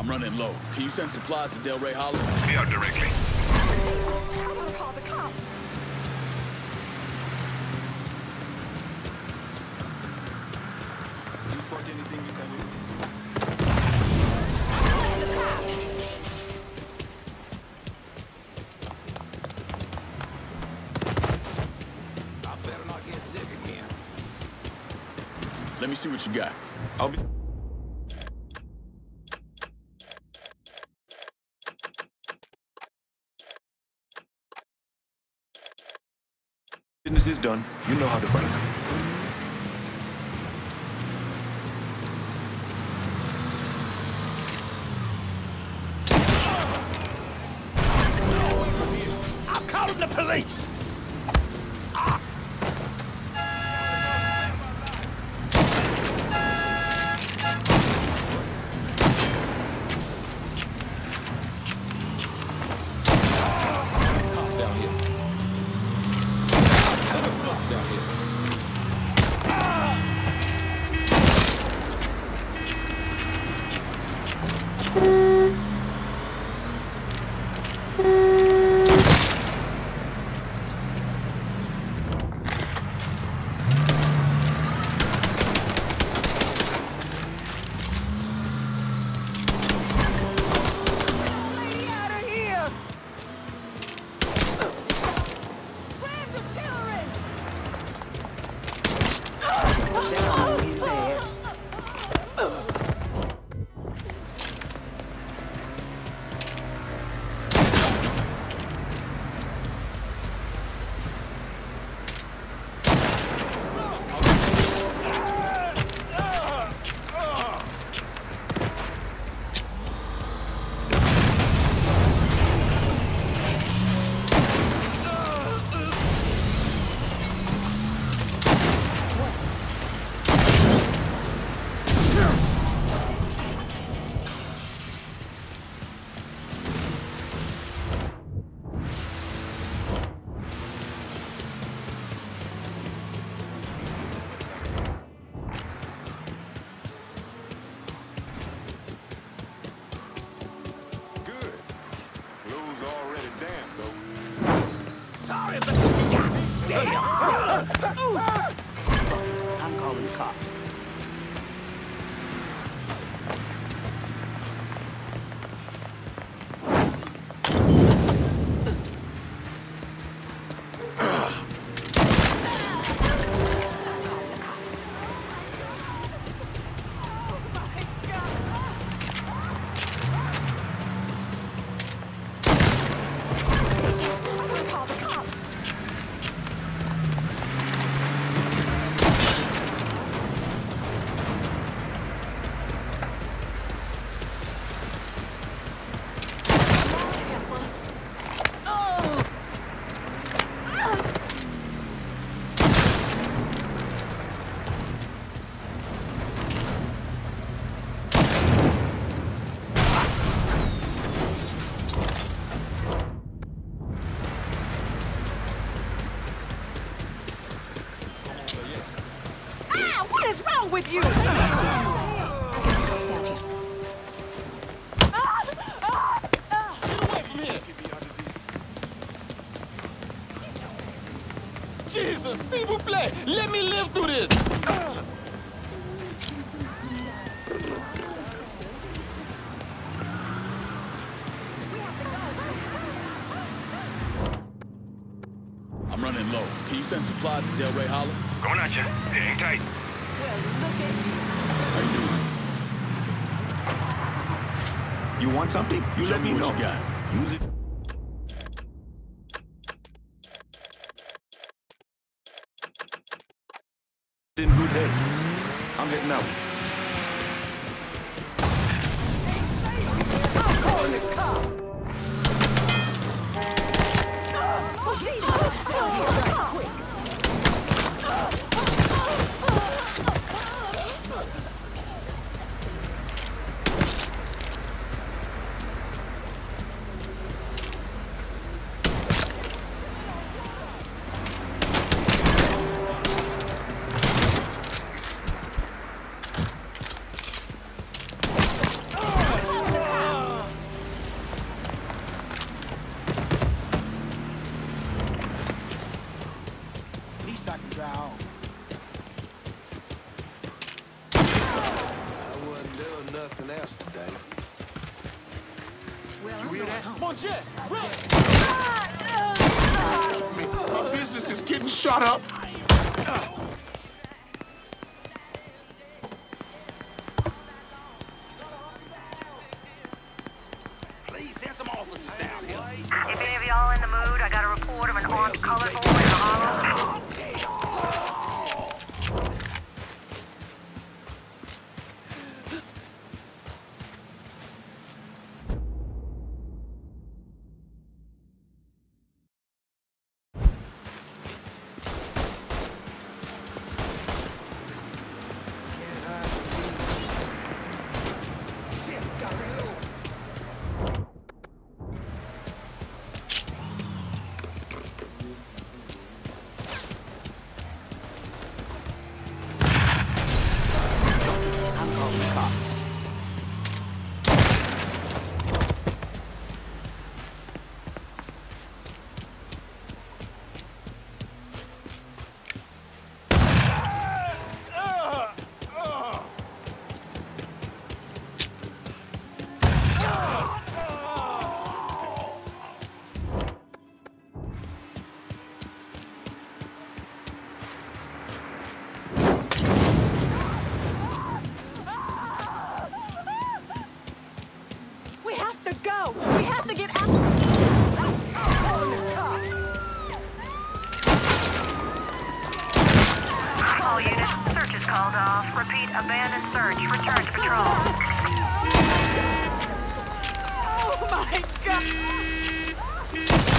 running low. Can you send supplies to Delray Hollow? Be out directly. How do I call the cops? You spot anything you can use? I better not get sick again. Let me see what you got. I'll be... Business is done. You know how to find me. I'm calling the police! Sorry, but goddamn! I'm calling the cops. What is wrong with you? Jesus, s'il vous plaît, let me live through this. I'm running low. Can you send supplies to Delray Hollow? Going at you. Hang tight. Well, look at you. How you doing? You want something? You Show let me what know. you got. Use it. In good health. I'm heading out. I'm calling the cops. Oh, Jesus! Down here right quick. wasn't doing nothing else today. Well, You hear that? Mon Jet, run! My business is getting shut up. Please send some officers down here. If any of y'all in the mood, I got a report of an armed colored boy in the hollow. I'm calling the cops. We have to go! We have to get out! Calling the cops! All units, search is called off. Repeat, abandoned search. Return to patrol. Oh my God!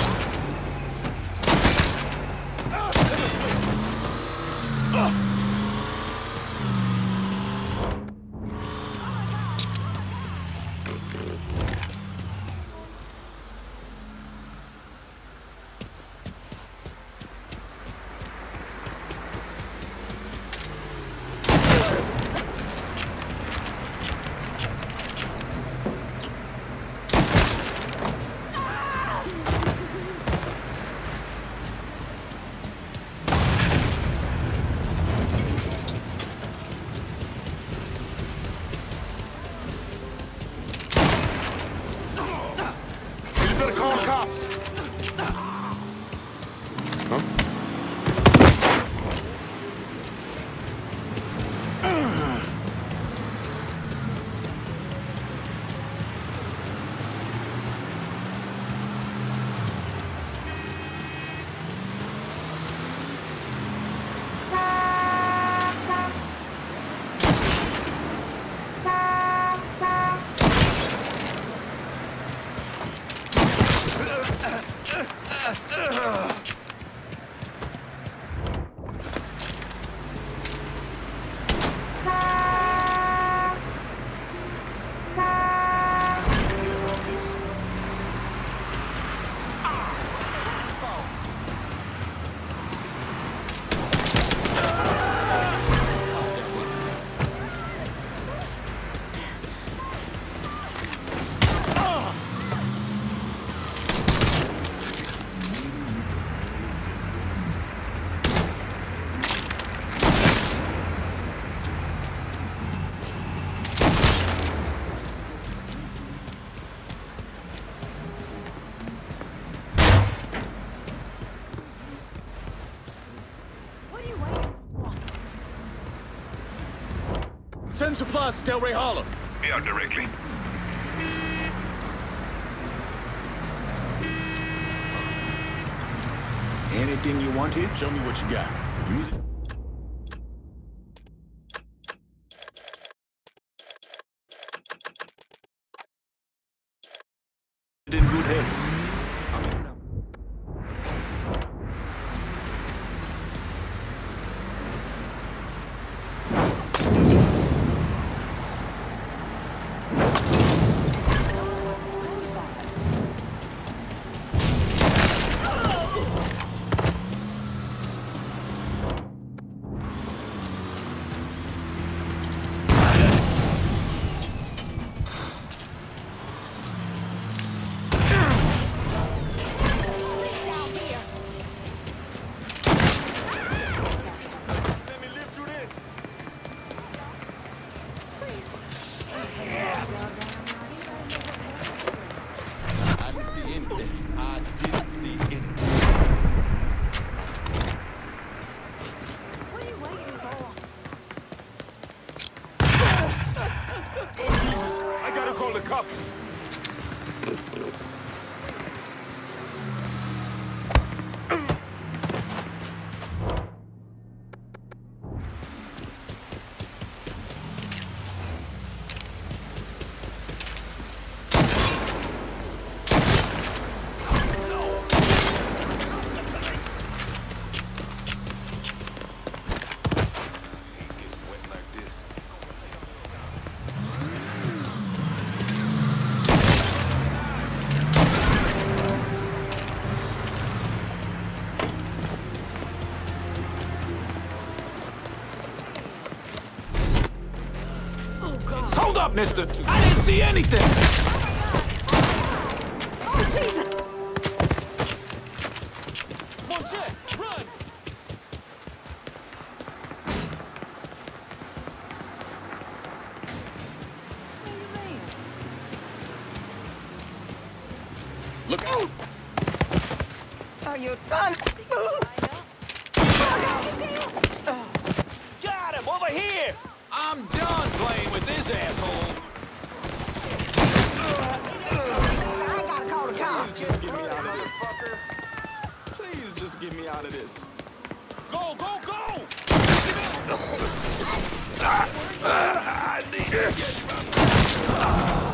You better call the cops. Huh? What are you waiting for? Send supplies to Delray Hollow. Yeah, directly. Anything you want here? Show me what you got. Use it. In good health. I didn't see anything. What are you waiting for? Oh, Jesus. I gotta call the cops. Hold up, mister! I didn't see anything! Oh, Jesus! Mon Jet, run! Look out! Are you trying to move? Got him! Over here! I'm done playing with this asshole! I gotta call the cops. Just get me out of this. Please just get me out of this. Go, go, go! I need it.